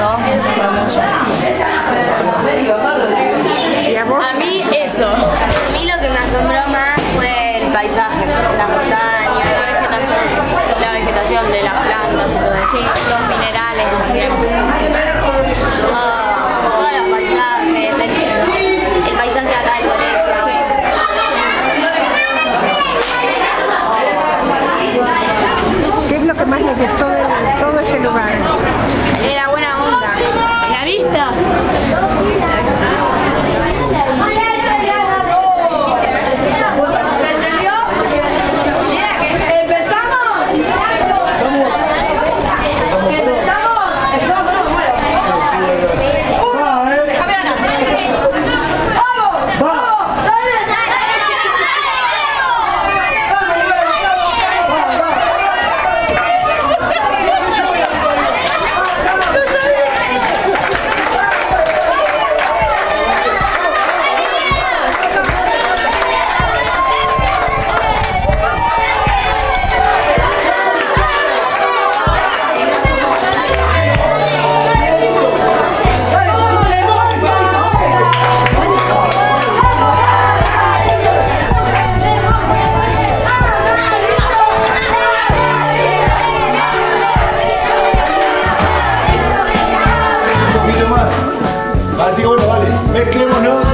mucho, me asombró mucho. ¿Y a vos? A mí eso. A mí lo que me asombró más fue el paisaje, las montañas, la vegetación de las plantas y todo eso. Sí, los minerales, digamos. Todos los paisajes, el paisaje de acá del colegio. Sí. ¿Qué es lo que más le gustó de todo este lugar? Era buena onda. ¿La vista? ¿Se entendió? Así que bueno, vale, mezclémonos.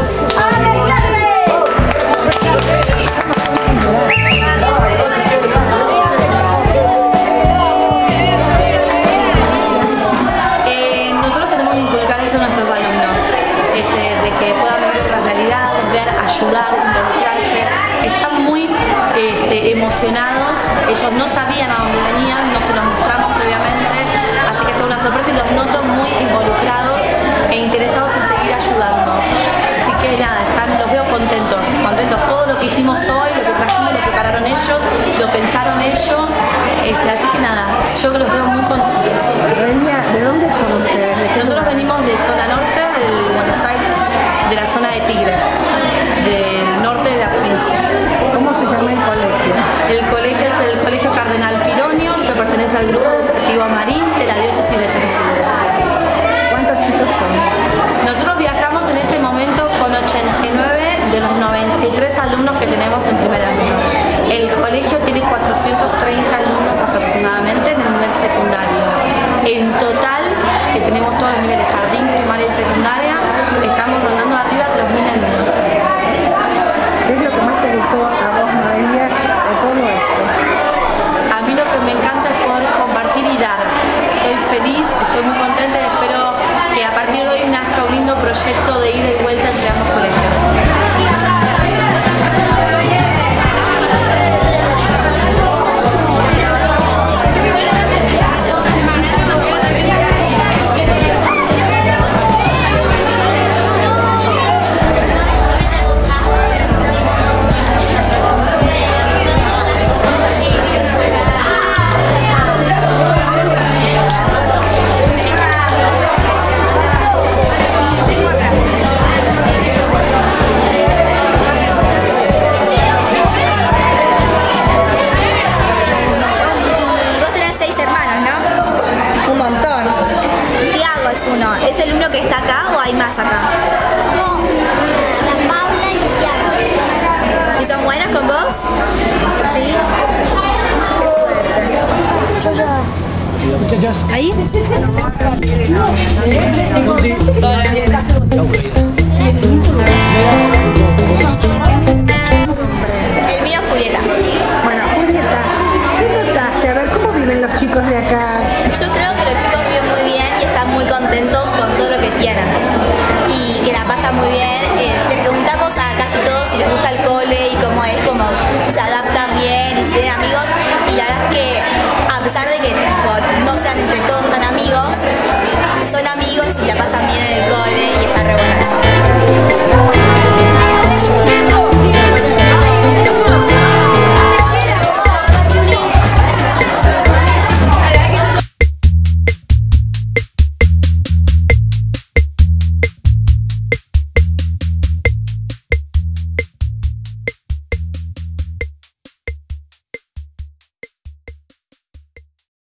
Nosotros tenemos que inculcar eso a nuestros alumnos, de que puedan ver otras realidades, ver, ayudar, involucrarse. Están muy emocionados, ellos no sabían a dónde venían, no se los mostramos previamente, así que esto es una sorpresa y los noto muy involucrados e interesados en seguir ayudando. Así que nada, los veo contentos, todo lo que hicimos hoy, lo que trajimos, lo prepararon ellos, lo pensaron ellos, así que nada, yo los veo muy contentos. ¿De dónde son ustedes? Nosotros venimos de zona norte de Buenos Aires, de la zona de Tigre, del norte de la provincia. ¿Cómo se llama el colegio? El colegio es el Colegio Cardenal Pironio, que pertenece al Grupo Educativo Marín de la Diócesis de San Isidro. ¿Cuántos chicos son? Nosotros viajamos en este momento con 89 de los 93 alumnos que tenemos en primer año. El colegio tiene 430 alumnos aproximadamente en el nivel secundario. En total, que tenemos todos los niveles, jardín, primaria y secundaria, estamos rondando arriba de los 1000 alumnos. ¿Qué es lo que más te gustó a vos, María, de todo esto? A mí lo que me encanta es poder compartir y dar. Estoy feliz, estoy muy contenta y espero que a partir de hoy nazca un lindo proyecto de ida y vuelta entre ambos colegios. ¿Es el uno que está acá o hay más acá? No, la Paula y el Tiago. ¿Y son buenas con vos? Sí. Qué suerte. Muchachas. ¿Ahí? El mío es Julieta. Bueno, Julieta, ¿qué notaste? A ver, ¿cómo viven los chicos de acá? Yo creo que los chicos viven muy bien y están muy contentos con todo lo que tienen y que la pasan muy bien. Le preguntamos a casi todos si les gusta el cole y cómo es, como si se adaptan bien y si tienen amigos, y la verdad es que a pesar de que no sean entre todos tan amigos, son amigos y la pasan bien en el cole y está re bueno.